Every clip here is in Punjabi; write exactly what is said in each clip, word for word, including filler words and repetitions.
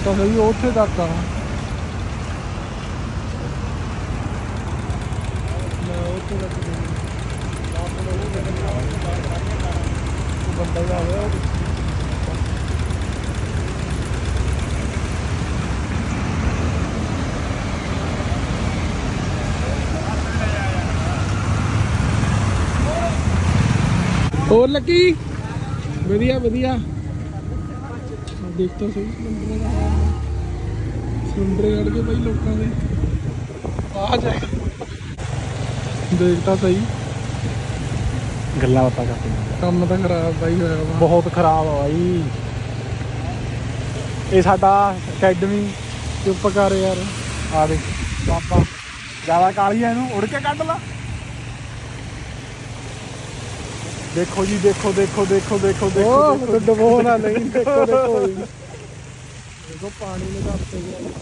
ਤਾਂ ਸਹੀ ਉੱਥੇ ਤੱਕ ਆ। ਉੱਥੇ ਤੱਕ ਬੰਦਾ ਜਾ ਰਿਹਾ। ਹੋਰ ਲੱਗੀ ਵਧੀਆ ਵਧੀਆ। ਦੇਖ ਤਾਂ ਸਹੀ ਸਿਲੰਡਰ ਦਾ ਸਿਲੰਡਰ ਕੱਢ ਕੇ ਬਾਈ ਲੋਕਾਂ ਦੇ ਆ ਜਾ। ਦੇਖ ਤਾਂ ਸਹੀ ਗੱਲਾਂ ਬਾਤਾਂ ਕਰਦੇ ਕੰਮ ਤਾਂ ਖਰਾਬ ਬਾਈ ਹੋਇਆ ਵਾ ਬਹੁਤ ਖਰਾਬ ਆ ਬਾਈ। ਇਹ ਸਾਡਾ ਸ਼ੈੱਡ ਵੀ ਚੁੱਪ ਕਰ ਯਾਰ। ਆ ਦੇ ਪਾਪਾ ਜ਼ਿਆਦਾ ਕਾਲੀ ਆ ਇਹਨੂੰ ਉੜ ਕੇ ਕੱਢ ਲਾ। ਦੇਖੋ ਜੀ ਦੇਖੋ ਦੇਖੋ ਦੇਖੋ ਦੇਖੋ ਦੇਖੋ ਡਬੋ ਨਾ ਨਹੀਂ। ਦੇਖੋ ਦੇਖੋ ਦੇਖੋ ਪਾਣੀ ਨੇ ਧਰਤੇ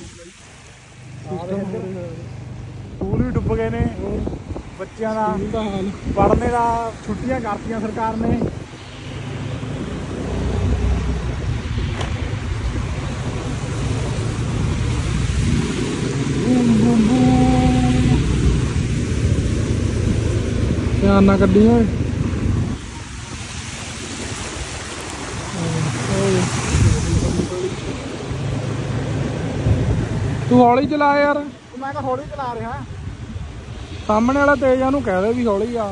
ਸਕੂਲ ਵੀ ਡੁੱਬ ਗਏ ਨੇ। ਬੱਚਿਆਂ ਦਾ ਹਾਲ ਪੜ੍ਹਨੇ ਦਾ ਛੁੱਟੀਆਂ ਕਰਤੀਆਂ ਸਰਕਾਰ ਨੇ। ਧਿਆਨ ਨਾਲ ਕੱਢੀ ਓਏ। ਤੂੰ ਹੌਲੀ ਚਲਾ ਯਾਰ। ਮੈਂ ਤਾਂ ਹੌਲੀ ਚਲਾ ਰਿਹਾ। ਸਾਹਮਣੇ ਵਾਲਾ ਤੇਜ਼ ਆ, ਨੂੰ ਕਹਿ ਦੇ ਵੀ ਹੌਲੀ ਆ।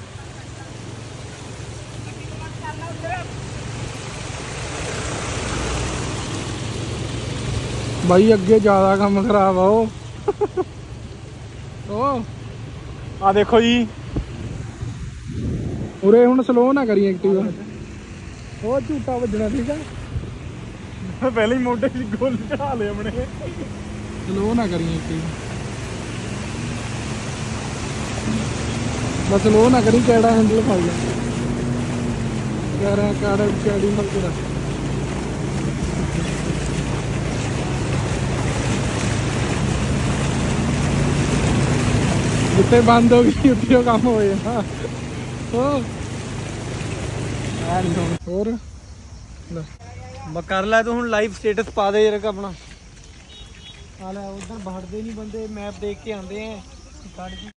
ਬਾਈ ਅੱਗੇ ਜ਼ਿਆਦਾ ਕੰਮ ਖਰਾਬ ਆ। ਉਹ ਉਹ ਆ ਦੇਖੋ ਜੀ ਉਰੇ ਹੁਣ ਸਲੋ ਨਾ ਕਰੀ ਐਕਟਿਵਾ। ਉਹ ਝੂਟਾ ਵੱਜਣਾ ਠੀਕ ਆ। ਪਹਿਲੇ ਹੀ ਮੋਢੇ ਦੀ ਗੋਲ ਚੜਾ ਲਏ ਆਪਣੇ। ਸਲੋ ਨਾ ਕਰੀ ਐਕਟਿਵਾ ਬਸ। ਸਲੋ ਨਾ ਕਰੀ ਕਿਹੜਾ ਹੈਂਡਲ ਫੜ ਲੈ ਯਾਰ। ਕਾੜਾ ਚੜੀ ਮਰ ਕੇ ਰੱਖ। ਜਿੱਥੇ ਬੰਦ ਹੋ ਗਈ ਉੱਥੇ ਕੰਮ ਹੋ ਜਾਣਾ। ਹੋਰ ਮੈਂ ਕਰ ਲੈ ਤੂੰ ਹੁਣ ਲਾਈਵ ਸਟੇਟਸ ਪਾ ਦੇ ਯਾਰ ਆਪਣਾ। ਆ ਲੈ ਉਧਰ ਵੜਦੇ ਨਹੀਂ ਬੰਦੇ। ਮੈਪ ਦੇਖ ਕੇ ਆਉਂਦੇ ਆ।